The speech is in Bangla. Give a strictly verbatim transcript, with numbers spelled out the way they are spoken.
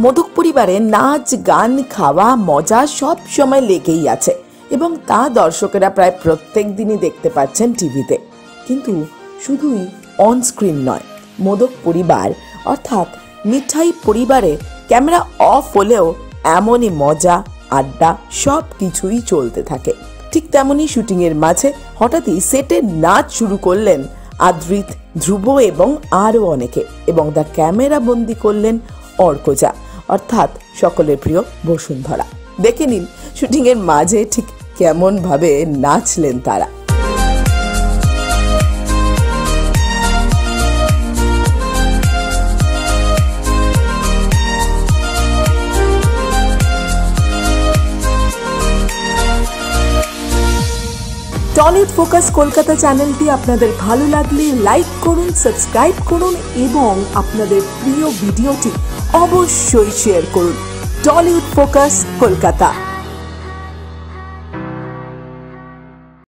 মোদক পরিবারে নাচ গান খাওয়া মজা সব সময় লেগেই আছে এবং তা দর্শকেরা প্রায় প্রত্যেক দিনই দেখতে পাচ্ছেন টিভিতে। কিন্তু শুধুই অন স্ক্রিন নয়, মোদক পরিবার অর্থাৎ মিঠাই পরিবারে ক্যামেরা অফ হলেও এমনই মজা আড্ডা সব কিছুই চলতে থাকে। ঠিক তেমনই শুটিং এর মাঝে হঠাৎই সেটে নাচ শুরু করলেন আদ্রিত, ধ্রুব এবং আরও অনেকে, এবং দ্য ক্যামেরা বন্দি করলেন অর্কজা অর্থাৎ সকলের প্রিয় বসুন্ধরা। দেখে নিন শুটিং এর মাঝে ঠিক কেমন ভাবে নাচলেন তারা। টলিউড ফোকাস কলকাতা চ্যানেলটি আপনাদের ভালো লাগলে লাইক করুন, সাবস্ক্রাইব করুন এবং আপনাদের প্রিয় ভিডিওটি অবশ্যই শেয়ার করুন। Tollywood focus Kolkata.